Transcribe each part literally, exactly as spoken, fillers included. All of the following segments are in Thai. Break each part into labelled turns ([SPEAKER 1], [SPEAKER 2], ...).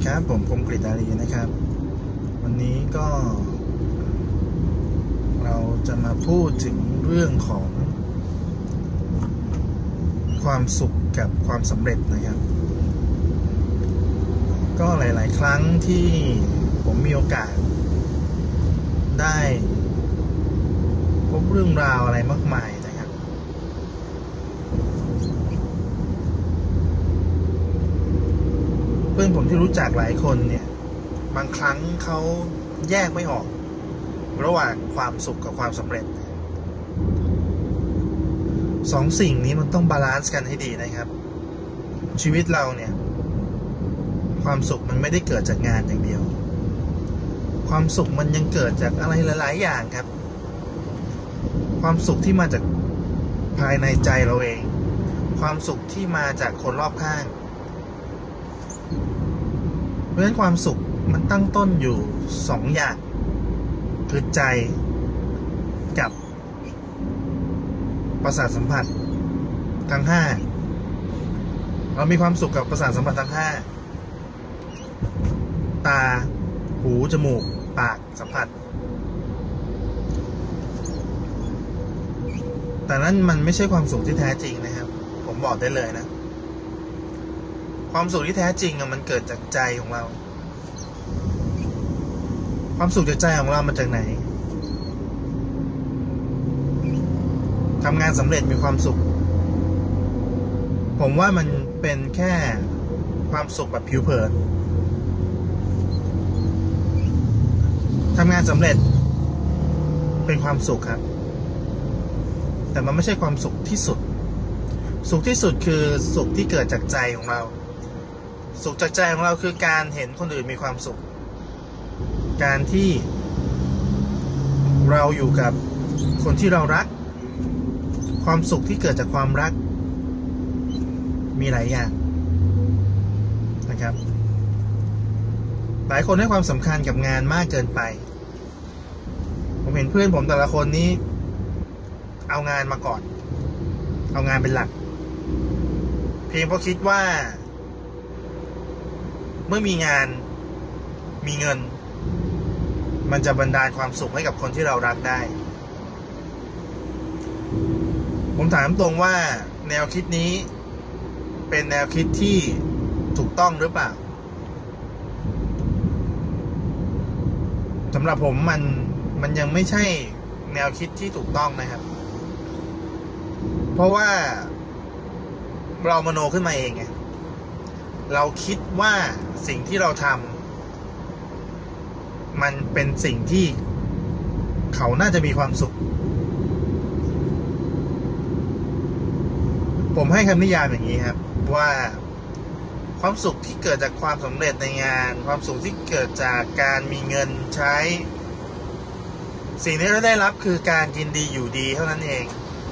[SPEAKER 1] ครับผมคมกฤษ อารีนะครับวันนี้ก็เราจะมาพูดถึงเรื่องของความสุขกับความสำเร็จนะครับก็หลายๆครั้งที่ผมมีโอกาสได้พบเรื่องราวอะไรมากมายนะครับเพื่อนผมที่รู้จักหลายคนเนี่ยบางครั้งเขาแยกไม่ออกระหว่างความสุขกับความสำเร็จสองสิ่งนี้มันต้องบาลานซ์กันให้ดีนะครับชีวิตเราเนี่ยความสุขมันไม่ได้เกิดจากงานอย่างเดียวความสุขมันยังเกิดจากอะไรหลายๆอย่างครับความสุขที่มาจากภายในใจเราเองความสุขที่มาจากคนรอบข้างเพราะฉะนั้นความสุขมันตั้งต้นอยู่สองอย่างคือใจกับประสาทสัมผัสทั้งห้าเรามีความสุขกับประสาทสัมผัสทั้งห้าตาหูจมูกปากสัมผัสแต่นั้นมันไม่ใช่ความสุขที่แท้จริงนะครับผมบอกได้เลยนะความสุขที่แท้จริงมันเกิดจากใจของเราความสุขจากใจของเรามาจากไหนทำงานสำเร็จมีความสุขผมว่ามันเป็นแค่ความสุขแบบผิวเผินทำงานสำเร็จเป็นความสุขครับแต่มันไม่ใช่ความสุขที่สุดสุขที่สุดคือสุขที่เกิดจากใจของเราสุขจากใจของเราคือการเห็นคนอื่นมีความสุขการที่เราอยู่กับคนที่เรารักความสุขที่เกิดจากความรักมีหลายอย่างนะครับหลายคนให้ความสำคัญกับงานมากเกินไปผมเห็นเพื่อนผมแต่ละคนนี้เอางานมาก่อนเอางานเป็นหลักเพียงเพราะคิดว่าเมื่อมีงานมีเงินมันจะบันดาลความสุขให้กับคนที่เรารักได้ผมถามตรงว่าแนวคิดนี้เป็นแนวคิดที่ถูกต้องหรือเปล่าสำหรับผมมันมันยังไม่ใช่แนวคิดที่ถูกต้องนะครับเพราะว่าเรามโนขึ้นมาเองไงเราคิดว่าสิ่งที่เราทำมันเป็นสิ่งที่เขาน่าจะมีความสุขผมให้คำนิยามอย่างนี้ครับว่าความสุขที่เกิดจากความสำเร็จในงานความสุขที่เกิดจากการมีเงินใช้สิ่งที่เราได้รับคือการกินดีอยู่ดีเท่านั้นเอง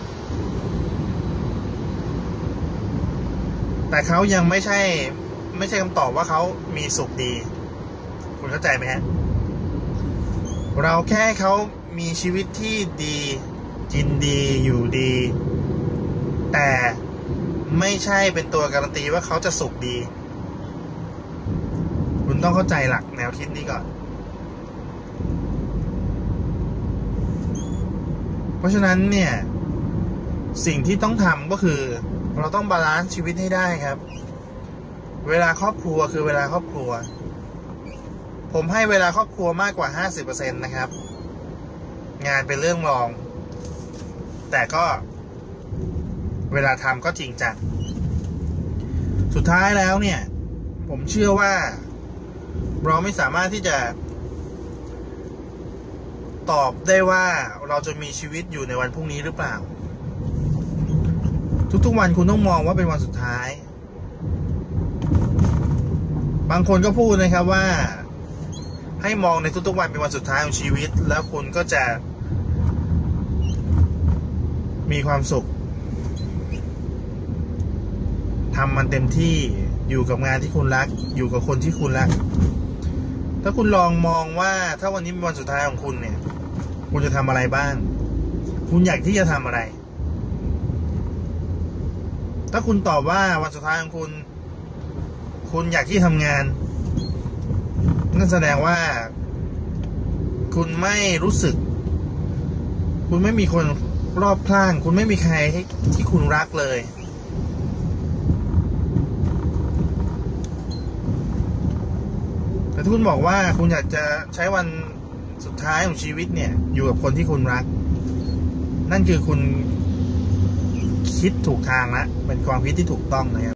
[SPEAKER 1] แต่เขายังไม่ใช่ไม่ใช่คำตอบว่าเขามีสุขดีคุณเข้าใจไหมฮะเราแค่เขามีชีวิตที่ดีกินดีอยู่ดีแต่ไม่ใช่เป็นตัวการันตีว่าเขาจะสุขดีคุณต้องเข้าใจหลักแนวคิดนี้ก่อนเพราะฉะนั้นเนี่ยสิ่งที่ต้องทำก็คือเราต้องบาลานซ์ชีวิตให้ได้ครับเวลาครอบครัวคือเวลาครอบครัวผมให้เวลาครอบครัวมากกว่า ห้าสิบเปอร์เซ็นต์ นะครับงานเป็นเรื่องรองแต่ก็เวลาทำก็จริงจังสุดท้ายแล้วเนี่ยผมเชื่อว่าเราไม่สามารถที่จะตอบได้ว่าเราจะมีชีวิตอยู่ในวันพรุ่งนี้หรือเปล่าทุกๆวันคุณต้องมองว่าเป็นวันสุดท้ายบางคนก็พูดนะครับว่าให้มองในทุกๆวันเป็นวันสุดท้ายของชีวิตแล้วคุณก็จะมีความสุขทำมันเต็มที่อยู่กับงานที่คุณรักอยู่กับคนที่คุณรักถ้าคุณลองมองว่าถ้าวันนี้เป็นวันสุดท้ายของคุณเนี่ยคุณจะทำอะไรบ้างคุณอยากที่จะทำอะไรถ้าคุณตอบว่าวันสุดท้ายของคุณคุณอยากที่ทำงานนั่นแสดงว่า คุณไม่รู้สึก คุณไม่มีคนรอบข้าง คุณไม่มีใครที่คุณรักเลยแต่ถ้าคุณบอกว่าคุณอยากจะใช้วันสุดท้ายของชีวิตเนี่ยอยู่กับคนที่คุณรัก นั่นคือคุณคิดถูกทางละเป็นความคิดที่ถูกต้องนะครับ